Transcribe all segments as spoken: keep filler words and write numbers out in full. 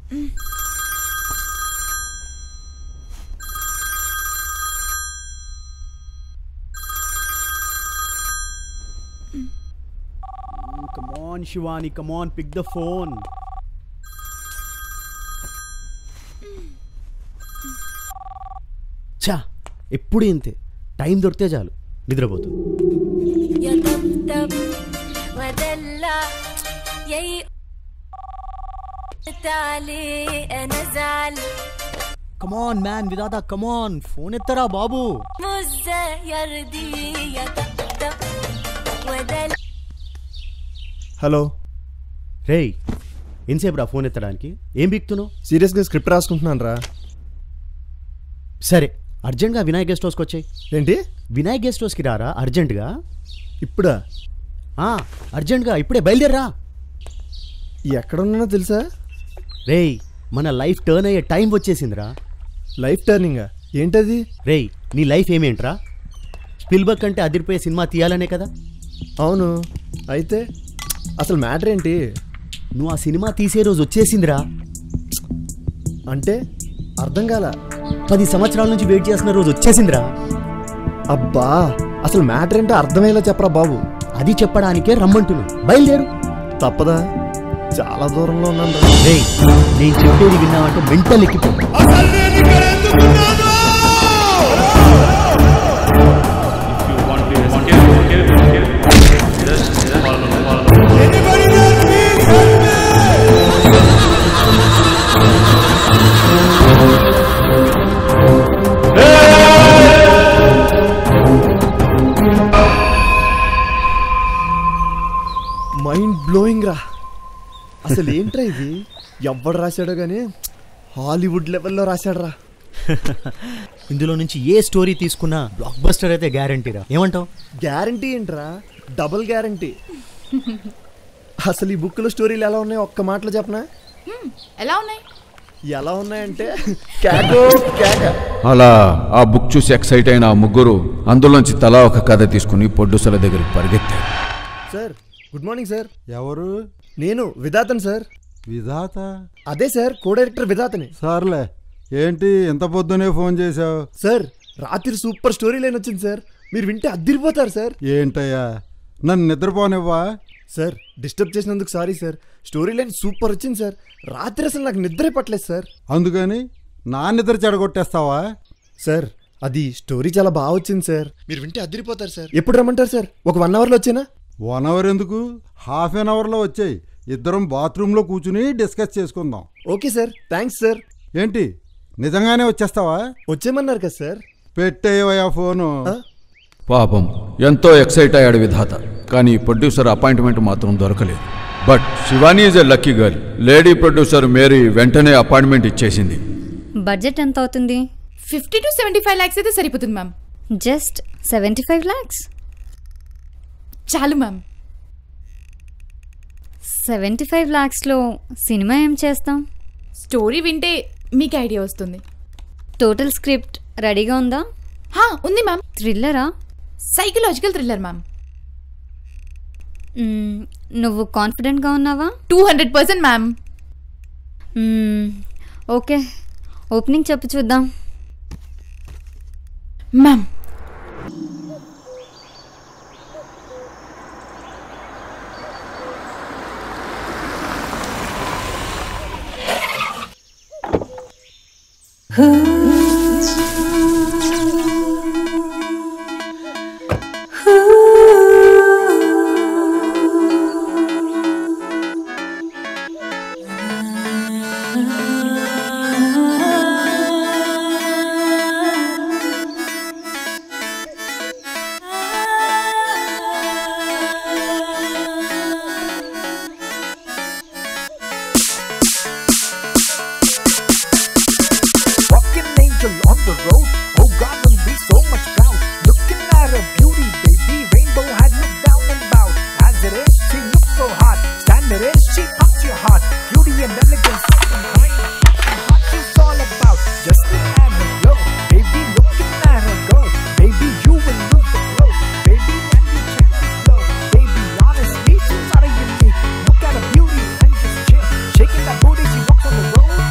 Come on, Shivani, come on, pick the phone. చా ఎప్పుడు ఇంతే, టైం దొరికితే చాలు నిద్రపోతుంది. Come on man, Vidata, come on, phone ఎత్తరా బాబు. హలో రేయ్, ఎంతసేపు రా ఫోన్ ఎత్తడానికి? ఏం బిక్తున్నావు? సీరియస్గా స్క్రిప్ట్ రాసుకుంటున్నాను రా. సరే అర్జెంట్గా వినాయక్ గెస్ట్ హౌస్కి వచ్చాయి. ఏంటి? వినాయక్ గెస్ట్ హౌస్కి రారా అర్జెంటుగా. ఇప్పుడా? అర్జెంట్గా ఇప్పుడే బయలుదేరరా. ఎక్కడున్నానో తెలుసా? రేయ్, మన లైఫ్ టర్న్ అయ్యే టైం వచ్చేసిందిరా. లైఫ్ టర్నింగా? ఏంటది? రేయ్, నీ లైఫ్ ఏమేంట్రా? స్పిల్బర్గ్ అంటే అదిరిపోయే సినిమా తీయాలనే కదా. అవును, అయితే అసలు మ్యాటర్ ఏంటి? నువ్వు ఆ సినిమా తీసే రోజు వచ్చేసిందిరా. అంటే అర్థం కాల. పది సంవత్సరాల నుంచి వెయిట్ చేస్తున్న రోజు వచ్చేసిందిరా. అబ్బా, అసలు మ్యాటర్ ఏంటో అర్థమయ్యేలా చెప్పరా బాబు. అది చెప్పడానికే రమ్మంటున్నా, బయలుదేరు. తప్పదా? చాలా దూరంలో ఉన్నాను. రేయ్, నేను చెప్పేది విన్నావంటే మెంటల్ ఎక్కిపో. మైండ్ బ్లోయింగ్ రా. అసలు ఏంట్రా ఇది? ఎవడు రాశాడో కానీ హాలీవుడ్ లెవెల్లో రాశాడు రా. ఇందులో నుంచి ఏ స్టోరీ తీసుకున్నా బ్లాక్ బస్టర్ అయితే గ్యారంటీ రా. ఏమంటావు? గ్యారంటీ ఏంట్రా, డబుల్ గ్యారంటీ. అసలు ఈ బుక్లో స్టోరీలు ఎలా ఉన్నాయి ఒక్క మాటలో చెప్పనా? ఎలా ఉన్నాయి? ఎలా ఉన్నాయంటే కేకో కేక. అలా ఆ బుక్ చూసి ఎక్సైట్ అయిన ఆ ముగ్గురు అందులోంచి తలా ఒక కథ తీసుకుని ప్రొడ్యూసర్ల దగ్గరికి పరిగెత్తారు. Sir good morning sir. ఎవరు? నేను విధాతన్ సార్. విధాత? అదే సార్, కో డైరెక్టర్ విధాతని. సార్లే, ఏంటి ఎంత పొద్దునే ఫోన్ చేసావు? సార్ రాత్రి సూపర్ స్టోరీ లైన్ వచ్చింది సార్, మీరు వింటే అద్దిరిపోతారు సార్. ఏంటయ్యా, నన్ను నిద్రపోనివ్వా? సార్ డిస్టర్బ్ చేసినందుకు sorry sir. Story line super వచ్చింది సార్. రాత్రి అసలు నాకు నిద్రే పట్టలేదు సార్. అందుకని నా నిద్ర చెడగొట్టేస్తావా? సార్ అది స్టోరీ చాలా బాగా వచ్చింది సార్, మీరు వింటే అద్దిరిపోతారు సార్. ఎప్పుడు రమ్మంటారు సార్? ఒక వన్ అవర్లో వచ్చేనా? వన్ అవర్ ఎందుకు, హాఫ్ అన్ అవర్లో వచ్చాయి. ఇద్దరం బాత్రూంలో కూర్చుని డిస్కస్ చేసుకుందాం. Okay sir, thanks sir. ఏంటి నిజంగానే వచ్చేస్తావా? వచ్చేయమన్నారు కదా సార్. పెట్టేవయ్యా ఫోను. పాపం ఎంతో ఎక్సైట్ అయ్యాడు విధాత, కానీ ప్రొడ్యూసర్ అపాయింట్మెంట్ మాత్రం దొరకలేదు. But Shivani is a lucky girl. Lady producer Mary వెంటనే అపాయింట్మెంట్ ఇచ్చేసింది. బడ్జెట్ ఎంత అవుతుంది? Fifty to seventy five lakhs అయితే సరిపోతుంది ma'am. Just seventy five lakhs చాలు మ్యామ్. సెవెంటీ ఫైవ్ ల్యాక్స్లో సినిమా ఏం చేస్తాం? స్టోరీ వింటే మీకు ఐడియా వస్తుంది. టోటల్ స్క్రిప్ట్ రెడీగా ఉందా? హా ఉంది మ్యామ్. థ్రిల్లరా? Psychological thriller ma'am. నువ్వు కాన్ఫిడెంట్గా ఉన్నావా? Two hundred percent ma'am. Okay, opening చెప్పు చూద్దాం. Ma'am on the road, oh God will be so much proud. Looking at her beauty, baby, rainbow had looked down and bowed. As it is, she looks so hot. Standard is, she pumps your heart. Beauty and elegance, and kind. And what she's all about. Just look at her glow, baby, looking at her go. Baby, you will lose the flow. Baby, when you check this flow. Baby, honestly, she's not a unique. Look at her beauty and just chill. Shaking that booty, she walks on the road.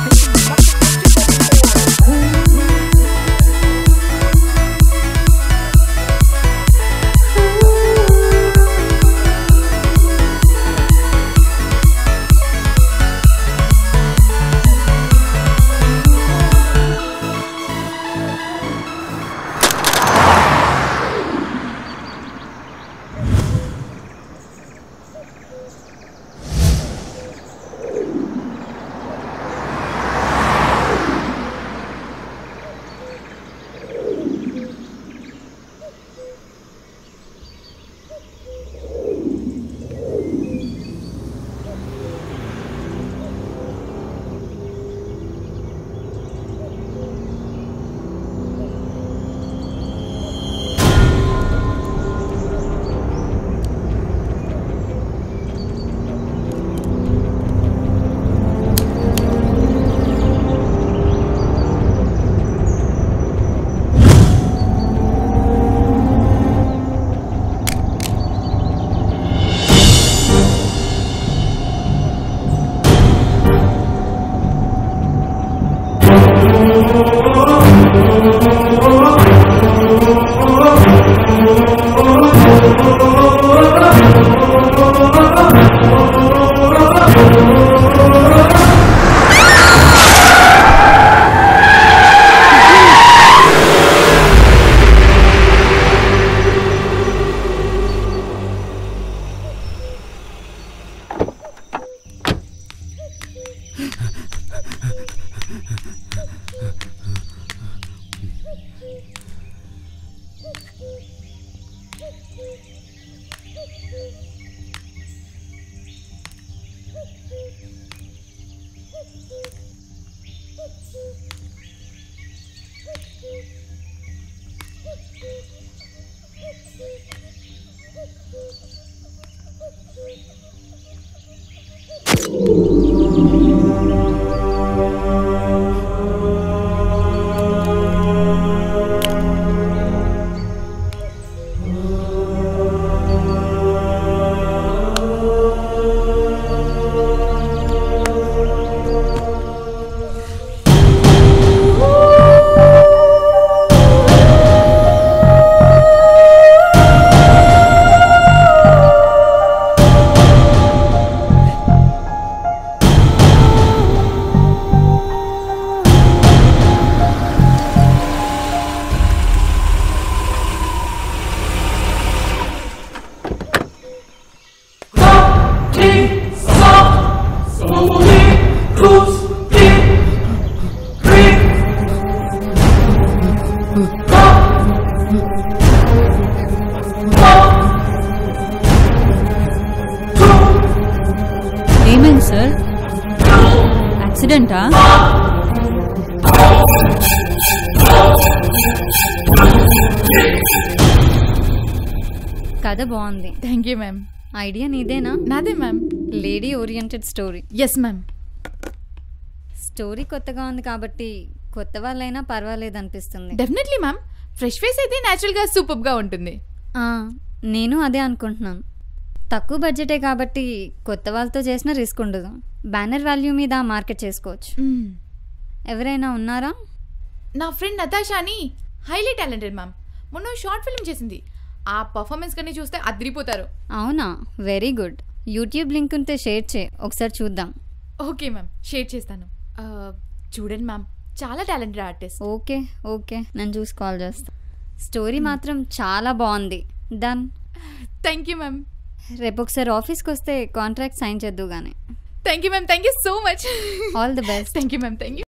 ఏమైంది sir? యాక్సిడెంటా? కథ బాగుంది. Thank you ma'am. Idea నీదేనా? నాదే ma'am. Lady oriented story. Yes ma'am. Story కొత్తగా ఉంది కాబట్టి కొత్త వాళ్ళైనా పర్వాలేదు అనిపిస్తుంది. Definitely ma'am. ఫ్రెష్ ఫేస్ అయితే న్యాచురల్గా సూపర్గా ఉంటుంది. నేను అదే అనుకుంటున్నాను. తక్కువ బడ్జెటే కాబట్టి కొత్త వాళ్ళతో చేసిన రిస్క్ ఉండదు. బ్యానర్ వాల్యూ మీద మార్కెట్ చేసుకోవచ్చు. ఎవరైనా ఉన్నారా? నా ఫ్రెండ్ నతాషా అని హైలీ టాలెంటెడ్ మ్యామ్. మొన్న షార్ట్ ఫిల్మ్ చేసింది. ఆ పర్ఫార్మెన్స్ కానీ చూస్తే అదిరిపోతారు. అవునా? Very good. యూట్యూబ్ లింక్ ఉంటే షేర్ చేయి, ఒకసారి చూద్దాం. ఓకే మ్యామ్, షేర్ చేస్తాను. చూడండి మ్యామ్, చాలా టాలెంటెడ్ ఆర్టిస్ట్. ఓకే ఓకే నేను చూసి కాల్ చేస్తాను. స్టోరీ మాత్రం చాలా బాగుంది. డన్. Thank you ma'am. రేపు ఒకసారి ఆఫీస్కి వస్తే కాంట్రాక్ట్ సైన్ చేద్దు కానీ. Thank you ma'am. Thank you so much. All the best. Thank you ma'am. Thank you.